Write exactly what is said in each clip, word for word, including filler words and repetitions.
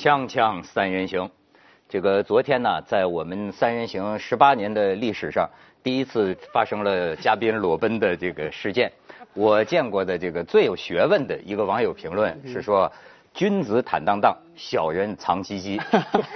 锵锵三人行，这个昨天呢，在我们三人行十八年的历史上，第一次发生了嘉宾裸奔的这个事件。我见过的这个最有学问的一个网友评论是说：“君子坦荡荡，小人藏鸡鸡。”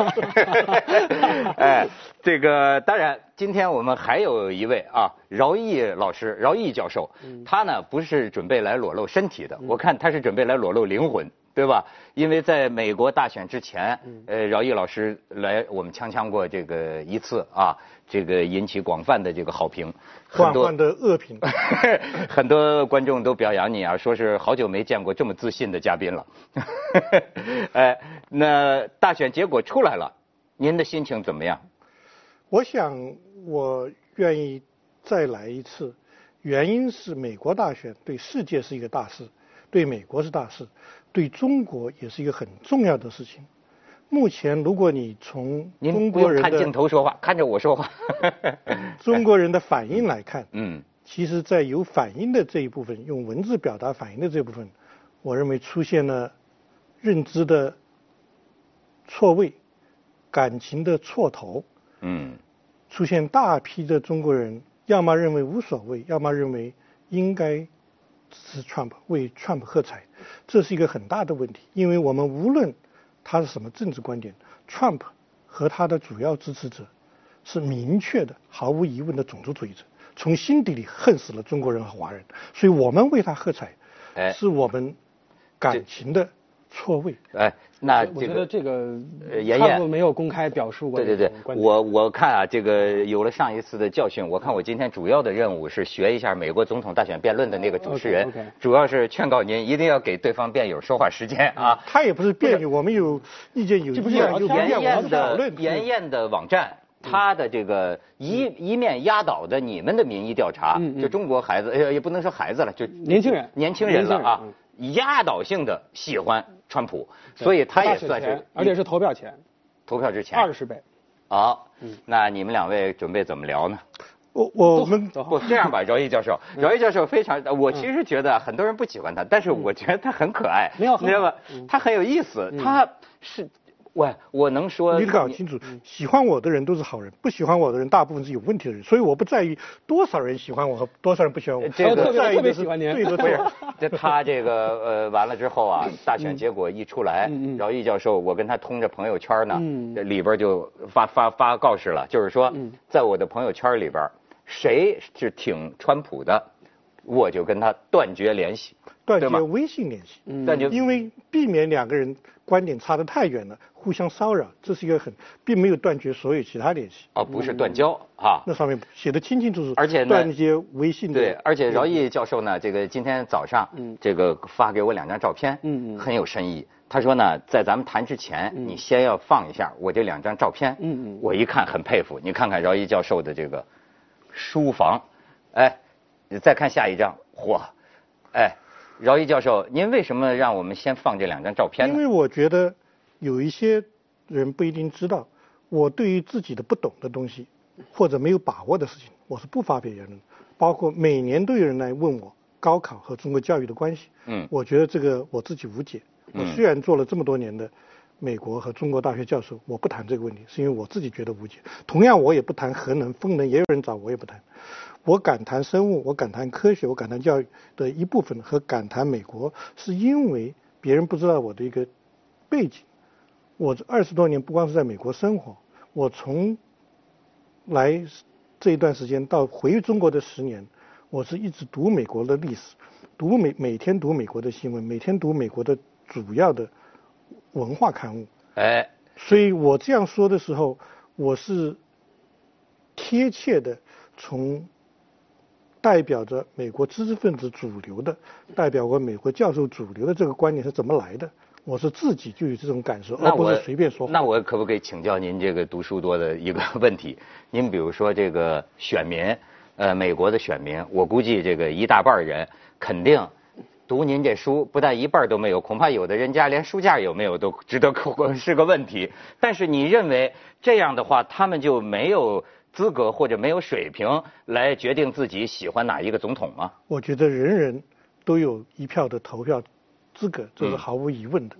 哎，这个当然，今天我们还有一位啊，饶毅老师，饶毅教授，他呢不是准备来裸露身体的，我看他是准备来裸露灵魂。对吧？因为在美国大选之前，呃，饶毅老师来我们锵锵过这个一次啊，这个引起广泛的这个好评， 广泛的恶评， 很多观众都表扬你啊，说是好久没见过这么自信的嘉宾了。哎，那大选结果出来了，您的心情怎么样？ 我想我愿意再来一次，原因是美国大选对世界是一个大事。对美国是大事，对中国也是一个很重要的事情。目前，如果你从中国人的看镜头说话，看着我说话， 中国人的反应来看， 嗯， 其实，在有反应的这一部分，用文字表达反应的这部分，我认为出现了认知的错位，感情的错头， 嗯， 出现大批的中国人，要么认为无所谓，要么认为应该支持 Trump， 为 Trump 喝彩，这是一个很大的问题，因为我们无论他是什么政治观点 ，Trump 和他的主要支持者是明确的、毫无疑问的种族主义者，从心底里恨死了中国人和华人，所以我们为他喝彩， 哎， 是我们感情的错位。 哎，那这个我觉得这个呃，妍他们没有公开表述过。 对对对，我我看啊，这个有了上一次的教训，我看我今天主要的任务是学一下美国总统大选辩论的那个主持人， okay, okay. 主要是劝告您一定要给对方辩友说话时间啊。 他也不是辩友，我们有意见有意见，有严严严的严严的网站。他的这个一一面压倒的你们的民意调查， 嗯嗯、 就中国孩子，呃，也不能说孩子了，就年轻人， 年轻人了啊，嗯、压倒性的喜欢川普，所以他也算是， 而且是投票前， 投票之前二十倍。 好，嗯、那你们两位准备怎么聊呢？ 我我们不这样吧，饶毅教授，饶毅教授非常，我其实觉得很多人不喜欢他，但是我觉得他很可爱， 没有， 你知道吧？他很有意思，他是。喂，我能说？ 你搞清楚，喜欢我的人都是好人，不喜欢我的人大部分是有问题的人，所以我不在意多少人喜欢我和多少人不喜欢我。 这个特别特别喜欢您， 对的不是。这他这个呃完了之后啊，大选结果一出来， 嗯、 饶毅教授，我跟他通着朋友圈呢， 嗯、 里边就发发发告示了，就是说， 嗯、 在我的朋友圈里边，谁是挺川普的，我就跟他断绝联系。 断绝微信联系， 断绝， 因为避免两个人观点差得太远了，互相骚扰，这是一个很，并没有断绝所有其他联系。 哦，不是断交啊， 那上面写得清清楚楚。 而且呢， 断绝微信的。 对，而且饶毅教授呢，这个今天早上， 嗯， 这个发给我两张照片， 嗯嗯， 很有深意。他说呢，在咱们谈之前，你先要放一下我这两张照片， 嗯嗯， 我一看很佩服。你看看饶毅教授的这个书房，哎，你再看下一张，嚯，哎。饶毅教授，您为什么让我们先放这两张照片呢？ 因为我觉得有一些人不一定知道，我对于自己的不懂的东西或者没有把握的事情，我是不发表言论。包括每年都有人来问我高考和中国教育的关系， 嗯， 我觉得这个我自己无解。我虽然做了这么多年的美国和中国大学教授，我不谈这个问题，是因为我自己觉得无解。同样，我也不谈核能、风能，也有人找我也不谈。我敢谈生物，我敢谈科学，我敢谈教育的一部分和敢谈美国，是因为别人不知道我的一个背景。我这二十多年不光是在美国生活，我从来这一段时间到回中国的十年，我是一直读美国的历史，读美每天读美国的新闻，每天读美国的主要的文化刊物。 哎， 所以我这样说的时候，我是贴切的从代表着美国知识分子主流的，代表过美国教授主流的这个观点是怎么来的？我是自己就有这种感受，而不是随便说话。 那我可不可以请教您这个读书多的一个问题？您比如说这个选民，呃，美国的选民，我估计这个一大半人肯定读您这书，不但一半都没有，恐怕有的人家连书架有没有都值得是个问题。但是你认为这样的话，他们就没有资格或者没有水平来决定自己喜欢哪一个总统吗？ 我觉得人人都有一票的投票资格，这是毫无疑问的。嗯、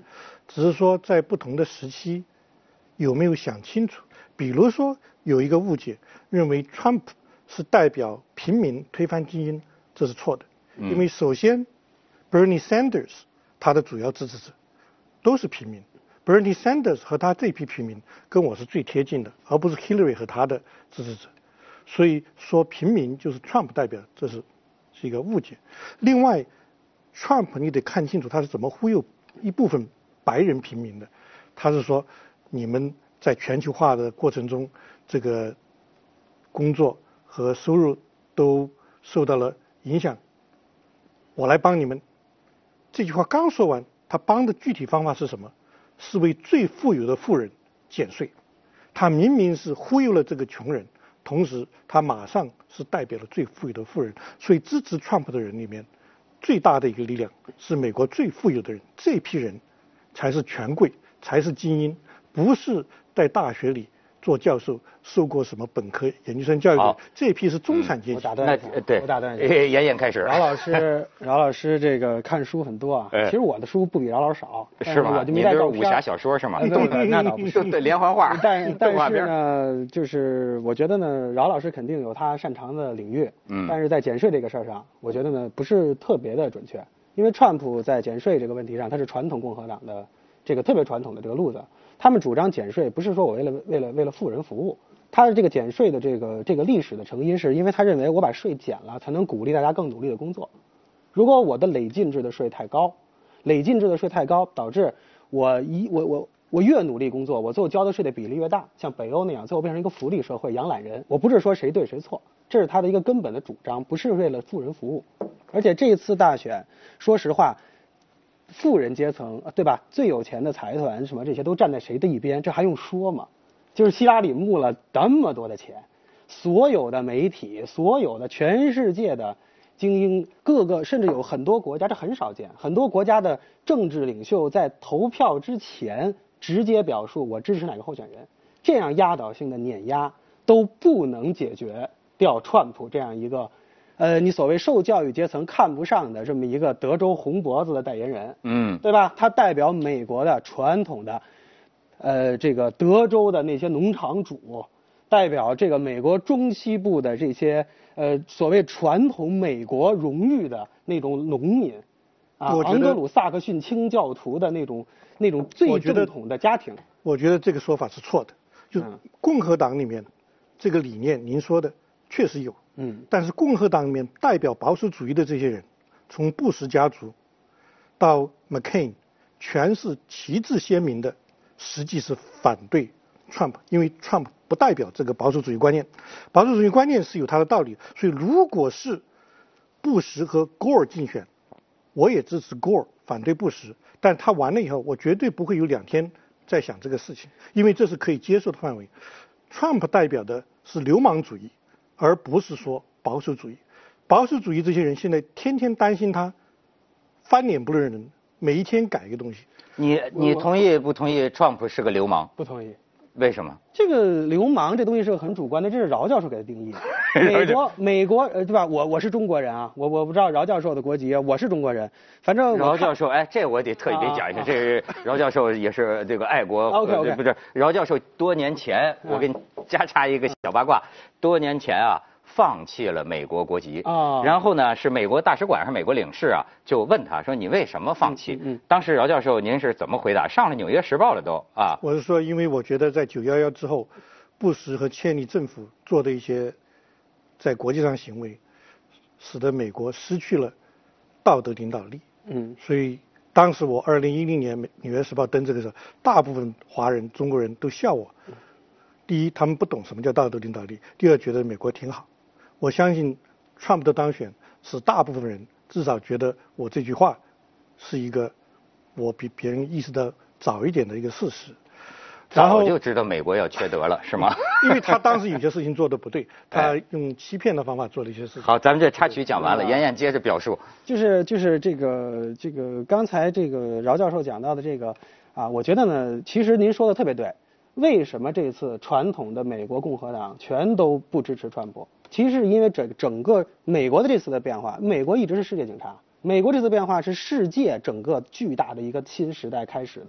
只是说在不同的时期有没有想清楚。比如说有一个误解，认为 Trump 是代表平民推翻精英，这是错的。因为首先 Bernie Sanders 他的主要支持者都是平民， Bernie Sanders 和他这批平民跟我是最贴近的，而不是 Hillary 和他的支持者。所以说平民就是 Trump 代表，这是是一个误解。另外 Trump 你得看清楚他是怎么忽悠一部分白人平民的。他是说你们在全球化的过程中，这个工作和收入都受到了影响，我来帮你们。这句话刚说完，他帮的具体方法是什么？是为最富有的富人减税。他明明是忽悠了这个穷人，同时他马上是代表了最富有的富人。所以支持 Trump 的人里面最大的一个力量是美国最富有的人，这批人才是权贵，才是精英，不是在大学里做教授受过什么本科研究生教育的，这批是中产阶级。 我打断一下， 对， 我打断一下， 妍妍开始。 饶老师，饶老师这个看书很多啊，其实我的书不比饶老师少， 是吗？ 我就没带照片。 武侠小说是吗？ 那倒不是， 对，连环画。 但但是呢，就是我觉得呢，饶老师肯定有他擅长的领域，嗯，但是在减税这个事儿上，我觉得呢不是特别的准确，因为川普在减税这个问题上，他是传统共和党的这个特别传统的这个路子，他们主张减税不是说我为了为了为了富人服务。他的这个减税的这个这个历史的成因，是因为他认为我把税减了，才能鼓励大家更努力的工作。如果我的累进制的税太高，累进制的税太高，导致我一我我我越努力工作，我最后交的税的比例越大，像北欧那样，最后变成一个福利社会，养懒人。我不是说谁对谁错，这是他的一个根本的主张，不是为了富人服务。而且这次大选，说实话，富人阶层对吧，最有钱的财团什么这些都站在谁的一边，这还用说吗？就是希拉里募了那么多的钱，所有的媒体，所有的全世界的精英，各个甚至有很多国家，这很少见，很多国家的政治领袖在投票之前直接表述我支持哪个候选人，这样压倒性的碾压都不能解决掉川普这样一个，呃，你所谓受教育阶层看不上的这么一个德州红脖子的代言人，嗯，对吧？他代表美国的传统的。呃，这个德州的那些农场主，代表这个美国中西部的这些呃所谓传统美国荣誉的那种农民，啊，昂格鲁萨克逊清教徒的那种那种最正统的家庭。 我觉得这个说法是错的，就共和党里面这个理念，您说的确实有，嗯，但是共和党里面代表保守主义的这些人，从布什家族到 McCain， 全是旗帜鲜明的。实际是反对 Trump， 因为 Trump 不代表这个保守主义观念，保守主义观念是有它的道理。所以如果是布什和 Gore 竞选，我也支持 Gore， 反对布什，但他完了以后，我绝对不会有两天再想这个事情，因为这是可以接受的范围。Trump 代表的是流氓主义，而不是说保守主义。保守主义这些人现在天天担心他翻脸不认人，每一天改一个东西。 你你同意不同意 Trump 是个流氓？ 不同意。 为什么？ 这个流氓这东西是个很主观的，这是饶教授给的定义。美国美国呃对吧？我我是中国人啊，我我不知道饶教授的国籍，我是中国人。反正饶教授，哎，这我得特意得讲一下，啊、这是饶教授也是这个爱国。 OK OK， 不是饶教授多年前，我给你加插一个小八卦，多年前啊。放弃了美国国籍啊，然后呢，是美国大使馆还是美国领事啊，就问他说：“你为什么放弃？”嗯嗯、当时饶教授您是怎么回答？上了《纽约时报》了都啊。 我是说，因为我觉得在九一一之后，布什和千利政府做的一些在国际上行为，使得美国失去了道德领导力。嗯，所以当时我二零一零年《纽约时报》登这个时候，大部分华人、中国人都笑我。第一，他们不懂什么叫道德领导力；第二，觉得美国挺好。我相信 Trump 的当选使大部分人至少觉得我这句话是一个我比别人意识到早一点的一个事实。 然后就知道美国要缺德了，是吗？ 因为他当时有些事情做的不对，他用欺骗的方法做了一些事情。 好，咱们这插曲讲完了，妍妍接着表述。 就是就是这个这个刚才这个饶教授讲到的这个啊，我觉得呢，其实您说的特别对。为什么这次传统的美国共和党全都不支持川普？其实是因为整整个美国的这次的变化，美国一直是世界警察，美国这次变化是世界整个巨大的一个新时代开始的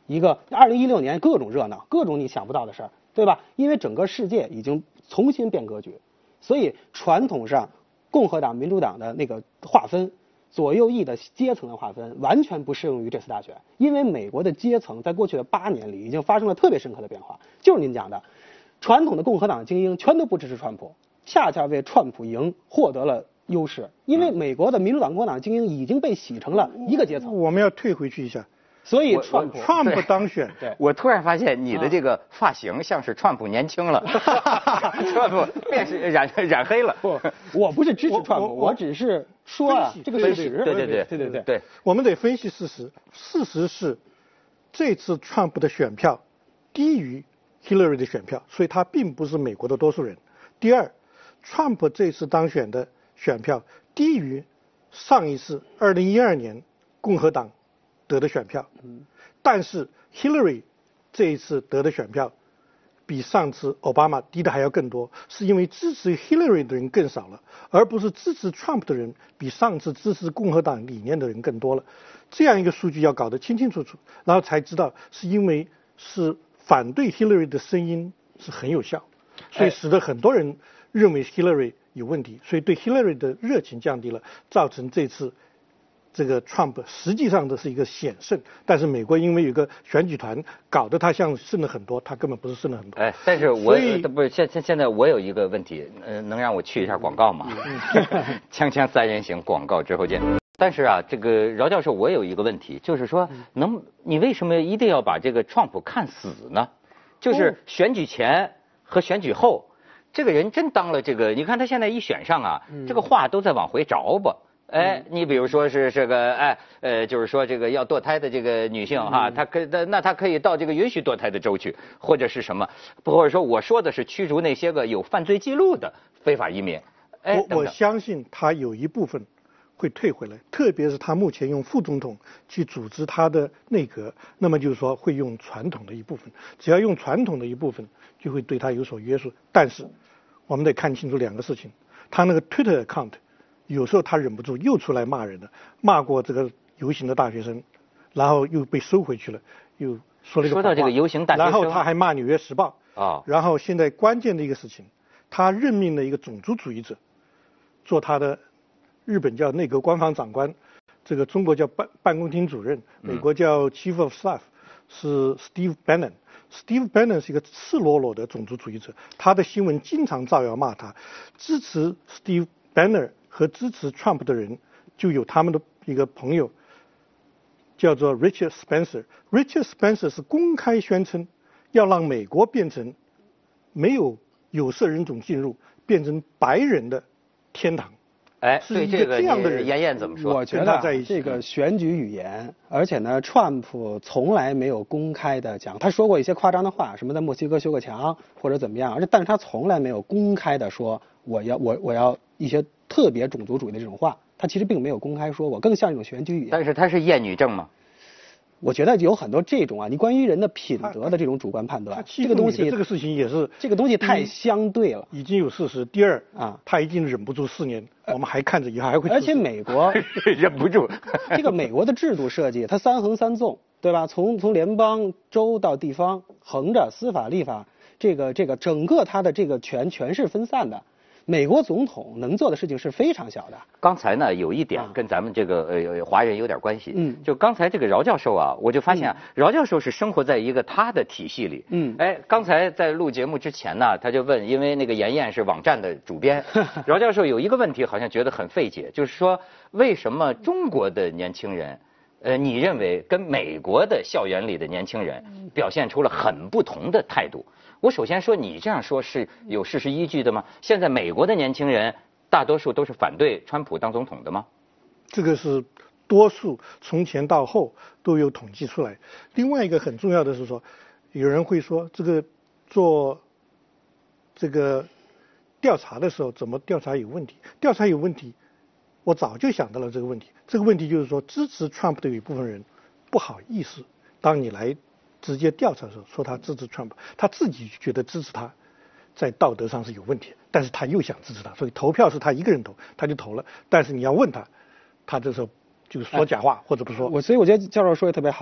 一个二零一六年各种热闹，各种你想不到的事儿，对吧？因为整个世界已经重新变格局，所以传统上共和党、民主党的那个划分，左右翼的阶层的划分，完全不适用于这次大选。因为美国的阶层在过去的八年里已经发生了特别深刻的变化，就是您讲的，传统的共和党精英全都不支持川普，恰恰为川普赢获得了优势。因为美国的民主党、共和党精英已经被洗成了一个阶层。 我们要退回去一下。 所以川普川普当选， 对，我突然发现你的这个发型像是川普年轻了，川普变是染染黑了。 不，我不是支持川普，我只是说啊这个事实。 对对对对对对对， 我们得分析事实。事实是，这次川普的选票低于 Hillary 的选票，所以他并不是美国的多数人。第二，川普这次当选的选票低于上一次二零一二年共和党得的选票，但是 Hillary 这一次得的选票比上次奥巴马低的还要更多，是因为支持 Hillary 的人更少了，而不是支持 Trump 的人比上次支持共和党理念的人更多了。这样一个数据要搞得清清楚楚，然后才知道是因为是反对 Hillary 的声音是很有效，所以使得很多人认为 Hillary 有问题，所以对 Hillary 的热情降低了，造成这次这个 Trump 实际上的是一个险胜，但是美国因为有个选举团搞得他像胜了很多，他根本不是胜了很多。 哎，但是我不是现现现在我有一个问题，呃，能让我去一下广告吗？锵锵三人行，广告之后见。但是啊，这个饶教授，我有一个问题，就是说，能你为什么一定要把这个 Trump 看死呢？就是选举前和选举后，这个人真当了这个，你看他现在一选上啊，这个话都在往回找吧。哎，你比如说是这个，哎，呃，就是说这个要堕胎的这个女性哈，她可那那她可以到这个允许堕胎的州去，或者是什么，或者说我说的是驱逐那些个有犯罪记录的非法移民。哎， 我我相信他有一部分会退回来，特别是他目前用副总统去组织他的内阁，那么就是说会用传统的一部分，只要用传统的一部分，就会对他有所约束。但是我们得看清楚两个事情，他那个 Twitter account。有时候他忍不住又出来骂人了，骂过这个游行的大学生，然后又被收回去了，又说了一个。 说到这个游行大学生， 然后他还骂《纽约时报》 啊， 然后现在关键的一个事情，他任命了一个种族主义者做他的日本叫内阁官方长官，这个中国叫办办公厅主任，美国叫 Chief of Staff，、嗯、是 Steve Bannon。Steve Bannon 是一个赤裸裸的种族主义者，他的新闻经常造谣骂他，支持 Steve Bannon。和支持 Trump 的人就有他们的一个朋友叫做 Richard Spencer。Richard Spencer 是公开宣称要让美国变成没有有色人种进入，变成白人的天堂。 哎， 是一个这样的人。 妍妍怎么说？ 我觉得这个选举语言，而且呢，川普从来没有公开的讲，他说过一些夸张的话，什么在墨西哥修个墙或者怎么样，而且但是他从来没有公开的说我要我我要一些特别种族主义的这种话，他其实并没有公开说过，更像一种选举语言。 但是他是厌女症吗？ 我觉得有很多这种啊，你关于人的品德的这种主观判断，这个东西， 这个事情也是这个东西太相对了， 已经有事实。第二啊， 他已经忍不住四年，我们还看着以后还会。 而且美国忍不住， 这个美国的制度设计，它三横三纵，对吧？从从联邦、州到地方，横着司法、立法，这个这个整个它的这个权全是分散的。美国总统能做的事情是非常小的。 刚才呢，有一点跟咱们这个呃华人有点关系。 嗯， 就刚才这个饶教授啊，我就发现啊，嗯、饶教授是生活在一个他的体系里。 嗯， 哎，刚才在录节目之前呢，他就问，因为那个妍妍是网站的主编，饶教授有一个问题好像觉得很费解，就是说为什么中国的年轻人，呃，你认为跟美国的校园里的年轻人表现出了很不同的态度？我首先说，你这样说是有事实依据的吗？现在美国的年轻人大多数都是反对川普当总统的吗？ 这个是多数，从前到后都有统计出来。另外一个很重要的是说，有人会说这个做这个调查的时候怎么调查有问题？调查有问题，我早就想到了这个问题。这个问题就是说，支持 Trump 的有一部分人不好意思，当你来直接调查的时候说他支持 Trump， 他自己觉得支持他在道德上是有问题，但是他又想支持他，所以投票是他一个人投，他就投了。但是你要问他，他这时候就说假话、哎、或者不说。 我所以我觉得教授说的特别好，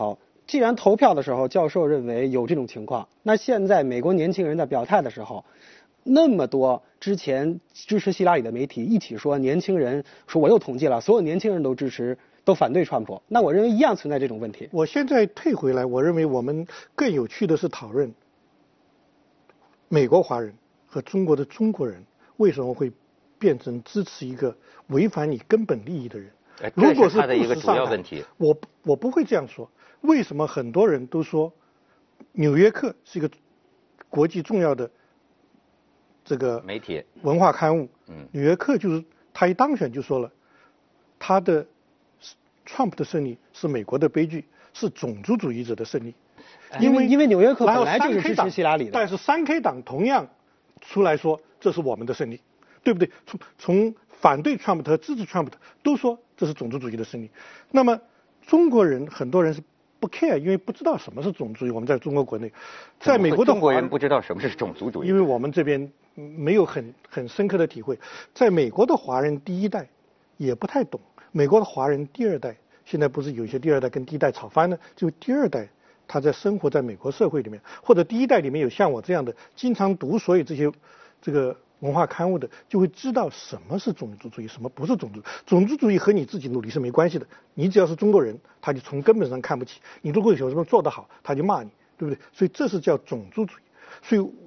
既然投票的时候教授认为有这种情况，那现在美国年轻人在表态的时候，那么多之前支持希拉里的媒体一起说年轻人说我又统计了，所有年轻人都支持都反对川普，那我认为一样存在这种问题。 我现在退回来，我认为我们更有趣的是讨论美国华人和中国的中国人为什么会变成支持一个违反你根本利益的人。如果是他的一个主要问题， 我我不会这样说。为什么很多人都说《纽约客》是一个国际重要的这个媒体文化刊物？ 嗯，《 纽约客》就是他一当选就说了，他的 Trump 的胜利是美国的悲剧，是种族主义者的胜利。 因为因为《纽约客》本来就是支持希拉里的， 但是三 K 党同样出来说这是我们的胜利，对不对？从从反对 Trump 和支持 Trump 的都说这是种族主义的胜利。那么中国人很多人是不 care， 因为不知道什么是种族主义。我们在中国国内，在美国的中国人不知道什么是种族主义， 因为我们这边没有很很深刻的体会。在美国的华人第一代也不太懂，美国的华人第二代现在不是有些第二代跟第一代吵翻了，就第二代他在生活在美国社会里面，或者第一代里面有像我这样的经常读所有这些这个文化刊物的，就会知道什么是种族主义，什么不是种族主义。种族主义和你自己努力是没关系的，你只要是中国人，他就从根本上看不起你。如果有什么做得好，他就骂你，对不对？所以这是叫种族主义。所以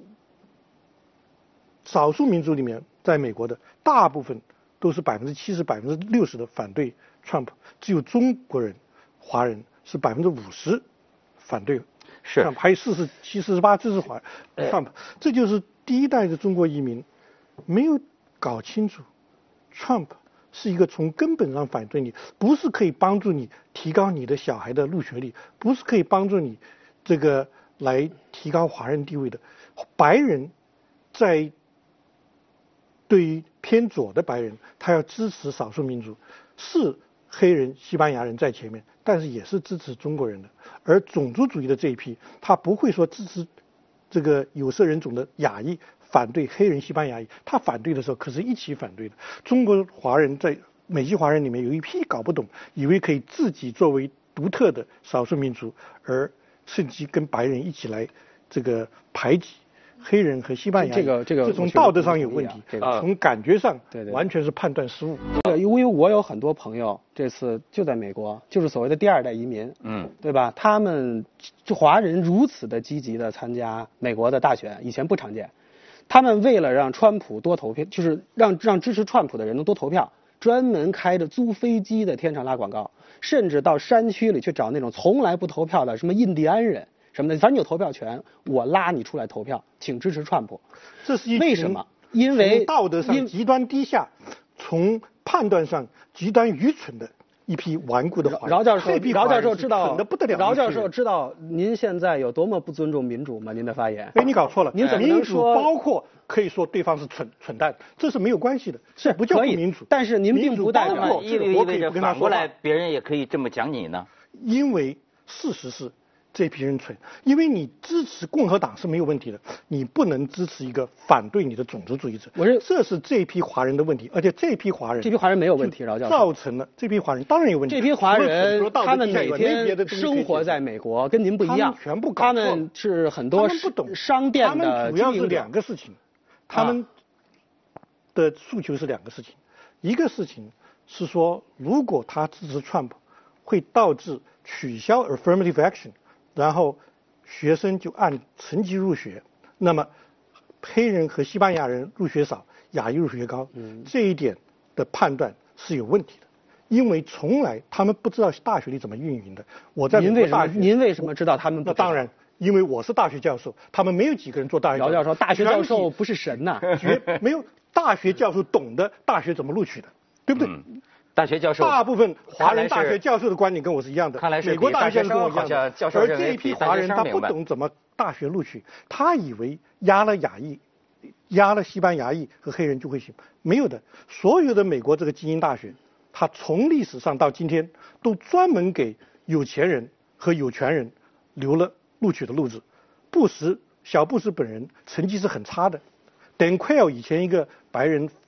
少数民族里面，在美国的大部分都是百分之七十、百分之六十的反对 Trump， 只有中国人、华人是百分之五十反对 Trump， 还有四十七、四十八支持华 Trump。这就是第一代的中国移民没有搞清楚 Trump 是一个从根本上反对你，不是可以帮助你提高你的小孩的入学率，不是可以帮助你这个来提高华人地位的。白人在对于偏左的白人，他要支持少数民族，是黑人、西班牙人在前面，但是也是支持中国人的。而种族主义的这一批，他不会说支持这个有色人种的亚裔反对黑人、西班牙裔，他反对的时候可是一起反对的。中国华人在美籍华人里面有一批搞不懂，以为可以自己作为独特的少数民族，而趁机跟白人一起来这个排挤黑人和西班牙裔。 这个这个这从道德上有问题， 这个、 从感觉上对对完全是判断失误。 对，因为我有很多朋友这次就在美国，就是所谓的第二代移民， 嗯， 对吧？他们就华人如此的积极的参加美国的大选，以前不常见。他们为了让川普多投票，就是让让支持川普的人能多投票，专门开着租飞机的天上拉广告，甚至到山区里去找那种从来不投票的什么印第安人什么的，反正你有投票权，我拉你出来投票，请支持川普。 这是一为什么？因为从道德上极端低下，从判断上极端愚蠢的一批顽固的华人。 饶教授，饶教授知道蠢得不得了。 饶教授知道您现在有多么不尊重民主吗？您的发言。 哎，你搞错了。 您怎么能说民主包括可以说对方是蠢蠢蛋，这是没有关系的， 是不叫不民主。 但是您并不代表意味意味着反过来别人也可以这么讲你呢？ 因为事实是。这批人蠢，因为你支持共和党是没有问题的，你不能支持一个反对你的种族主义者。 我是这是这批华人的问题，而且这批华人， 这批华人没有问题，饶教授造成了这批华人当然有问题。 这批华人他们每天生活在美国，跟您不一样， 全部搞错。 他们是很多不懂商店的， 他们主要是两个事情，他们的诉求是两个事情，一个事情是说，如果他支持 Trump， 会导致取消 affirmative action， 然后学生就按成绩入学，那么黑人和西班牙人入学少，亚裔入学高，嗯、这一点的判断是有问题的，因为从来他们不知道大学里怎么运营的。我在美国大学， 您为什么知道他们不知道？ 那当然，因为我是大学教授，他们没有几个人做大学教授。 姚教授，大学教授不是神呐、 啊，绝没有大学教授懂得大学怎么录取的，对不对？ 嗯大学教授， 大部分华人大学教授的观点跟我是一样的。 看来是美国大学教授跟我一样的。 而这一批华人他不懂怎么大学录取，他以为压了亚裔、压了西班牙裔和黑人就会行，没有的。所有的美国这个精英大学，他从历史上到今天都专门给有钱人和有权人留了录取的路子。布什小布什本人成绩是很差的，Dan Quayle以前一个白人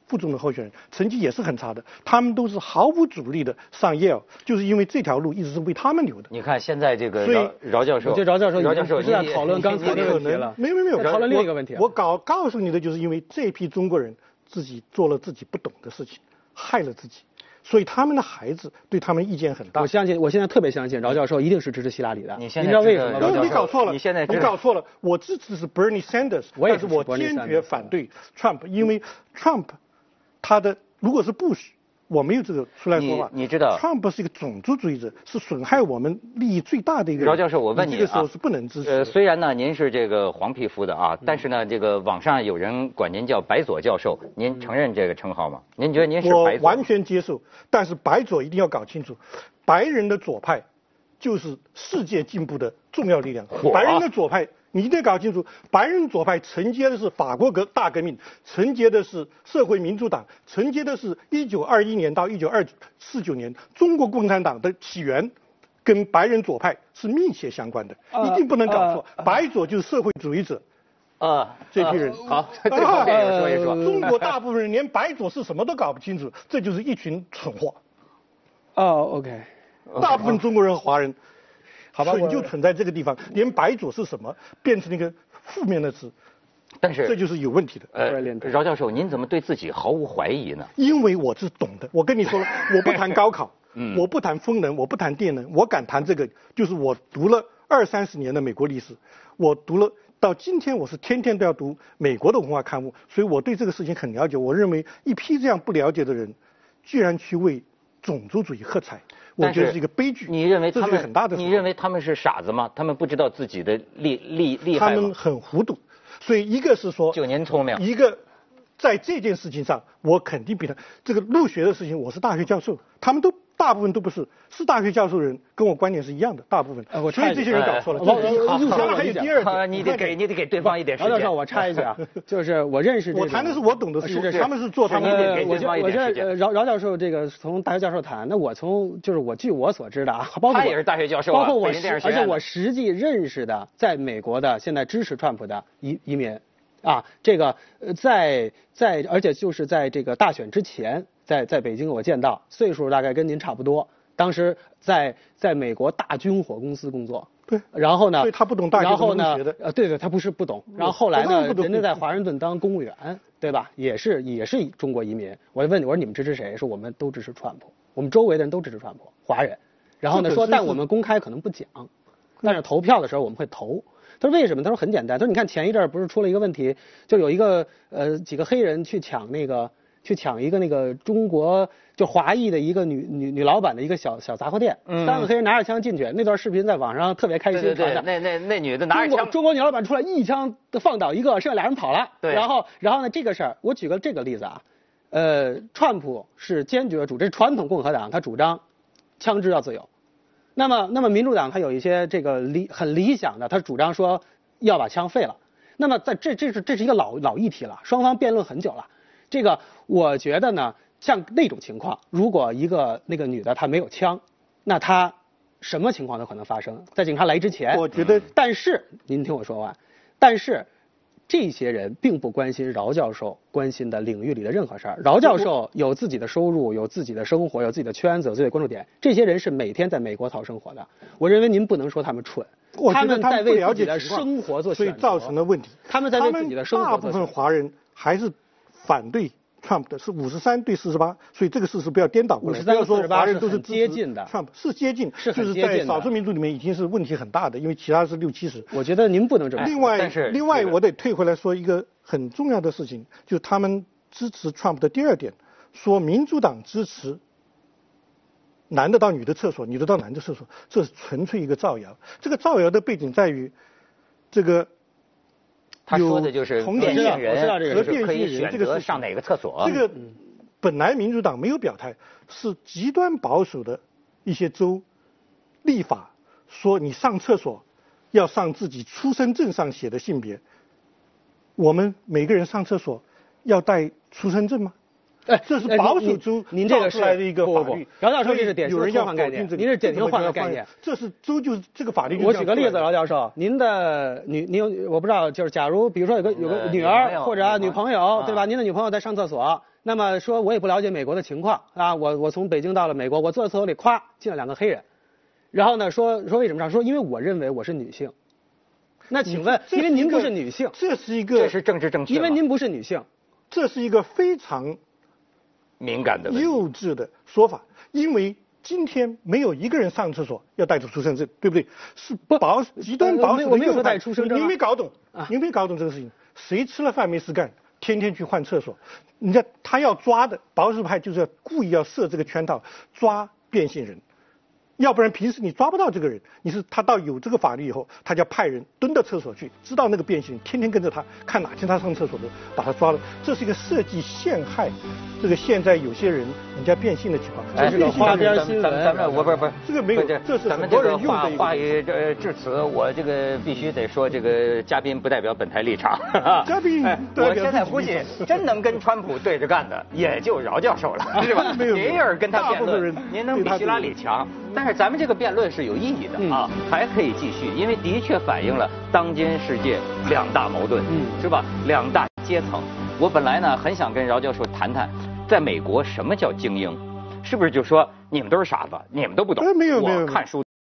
副总统候选人，成绩也是很差的，他们都是毫无阻力的上 Yale， 就是因为这条路一直是为他们留的。 你看现在这个所以饶饶教授， 我觉得饶教授饶教授不是在讨论刚才的问题了， 没有没有没有， 讨论另一个问题。 我告告诉你的就是因为这批中国人自己做了自己不懂的事情，害了自己。所以他们的孩子对他们意见很大。 我相信，我现在特别相信饶教授一定是支持希拉里的。 你现在知道为什么吗？ 你搞错了， 你现在你搞错了。我支持是 Bernie Sanders， 但是我坚决反对 Trump， 因为 Trump 他的如果是 Bush， 我没有这个出来说话。 你知道 ，Trump 是一个种族主义者，是损害我们利益最大的一个人。 饶教授，我问你啊， 这个时候是不能支持。 呃，虽然呢您是这个黄皮肤的啊，但是呢这个网上有人管您叫白左教授，您承认这个称号吗？您觉得您是白左？ 我完全接受，但是白左一定要搞清楚，白人的左派就是世界进步的重要力量。白人的左派。你一定要搞清楚，白人左派承接的是法国革大革命，承接的是社会民主党，承接的是一九二一年到一九四九年中国共产党的起源，跟白人左派是密切相关的， 呃、 一定不能搞错。呃、白左就是社会主义者， 啊， 这批人。 呃、好，这方面也说一说。 中国大部分人连白左是什么都搞不清楚，这就是一群蠢货。 哦 ，OK， 大部分中国人和华人。 好吧， 所以就存在这个地方，连白左是什么变成一个负面的词， 但是这就是有问题的。 呃，饶教授，您怎么对自己毫无怀疑呢？ 因为我是懂的。我跟你说了，我不谈高考，嗯，我不谈风能，我不谈电能，我敢谈这个，就是我读了二三十年的美国历史，我读了到今天，我是天天都要读美国的文化刊物，所以我对这个事情很了解。我认为一批这样不了解的人，居然去为种族主义喝彩。我觉得是一个悲剧。 你认为他们很大的？ 你认为他们是傻子吗？他们不知道自己的厉厉厉害吗？ 他们很糊涂，所以一个是说， 就您聪明。 一个在这件事情上，我肯定比他这个入学的事情，我是大学教授，他们都大部分都不是，是大学教授人跟我观点是一样的，大部分。 呃、我所以这些人搞错了。 我我入学了还有第二点，你得给你得给对方一点时间。 饶教授，我插一句啊，就是我认识这我谈的是我懂的事，他们是做他们的。给对方一点时间。 我觉得饶饶教授这个从大学教授谈，那我从就是我据我所知的啊，包括他也是大学教授， 包括我，而且我实际认识的在美国的现在支持川普的移移民。啊，这个呃，在在，而且就是在这个大选之前，在在北京我见到，岁数大概跟您差不多，当时在在美国大军火公司工作。 对。 然后呢？ 所以他不懂大学然后呢？ 学的呃，对对，他不是不懂。然后后来呢？人家在华盛顿当公务员，对吧？也是也是中国移民。我就问你，我说你们支持谁？说我们都支持川普，我们周围的人都支持川普，华人。然后呢说，但我们公开可能不讲，但是投票的时候我们会投。他说为什么？他说很简单。他说你看前一阵不是出了一个问题，就有一个呃几个黑人去抢那个去抢一个那个中国就华裔的一个女女女老板的一个小小杂货店，嗯、三个黑人拿着枪进去，那段视频在网上特别开心传的。对对对，那那那女的拿着枪， 中国中国女老板出来一枪放倒一个，剩下俩人跑了。 对。 然后然后呢这个事儿，我举个这个例子啊，呃，川普是坚决主，这是传统共和党，他主张枪支要自由。那么，那么民主党他有一些这个理很理想的，他主张说要把枪废了。那么在这这是这是一个老老议题了，双方辩论很久了。这个我觉得呢，像那种情况，如果一个那个女的她没有枪，那她什么情况都可能发生。在警察来之前， 我觉得， 但是您听我说完，但是。这些人并不关心饶教授关心的领域里的任何事儿。饶教授有自己的收入，有自己的生活，有自己的圈子，有自己的关注点。这些人是每天在美国讨生活的。我认为您不能说他们蠢， 他们在为自己的生活做选择， 所以造成了问题。 他们在为自己的生活做选择。 大部分华人还是反对 Trump 的，是五十三对四十八，所以这个事实不要颠倒过来。 五十三对四十八人都是接近的 ，Trump 是接近， 是就是在少数民族里面已经是问题很大的，因为其他是六七十。 我觉得您不能这么。 另外， 但是另外我得退回来说一个很重要的事情，就是他们支持 Trump 的第二点，说民主党支持男的到女的厕所，女的到男的厕所，这是纯粹一个造谣。这个造谣的背景在于，这个他说的就是同性恋人和变性可以选择人这个上哪个厕所。 这个本来民主党没有表态，是极端保守的一些州立法说你上厕所要上自己出生证上写的性别。我们每个人上厕所要带出生证吗？ 哎， 这是保守州您这个出来的一个法律。 饶教授这是典型的科幻概念，您是典型换个概念。 这是州就是这个法律。 我举个例子，饶教授，您的女您我不知道，就是假如比如说有个有个女儿或者女朋友，对吧？您的女朋友在上厕所。 那么说我也不了解美国的情况啊，我我从北京到了美国，我坐在厕所里咵进了两个黑人，然后呢说说为什么上？说因为我认为我是女性。那请问，因为您不是女性， 这是一个这是政治正确， 因为您不是女性， 这是一个非常敏感的问题幼稚的说法，因为今天没有一个人上厕所要带着出生证，对不对？是保极端保守的我没有说右派带出生证啊您没搞懂，您没搞懂这个事情。谁吃了饭没事干，天天去换厕所？人家他要抓的保守派就是要故意要设这个圈套，抓变性人。要不然平时你抓不到这个人，你是他到有这个法律以后，他就要派人蹲到厕所去，知道那个变性人天天跟着他，看哪天他上厕所的，把他抓了。这是一个设计陷害这个现在有些人人家变性的情况。 哎， 这是个花边新闻。 咱们咱们我不是不是这个没有， 这这是咱们这个很多人用话话的一个。 语这致辞，我这个必须得说，这个嘉宾不代表本台立场。 嘉宾哎， 代表我现在估自己立计真能跟川普对着干的，也就饶教授了，是吧？ 没有没有您要是跟他辩论大部分人， 您能比希拉里强。但是咱们这个辩论是有意义的啊，还可以继续，因为的确反映了当今世界两大矛盾， 嗯是吧？两大阶层。我本来呢很想跟饶教授谈谈，在美国什么叫精英，是不是就说你们都是傻子，你们都不懂？ 哎没有没有我看书。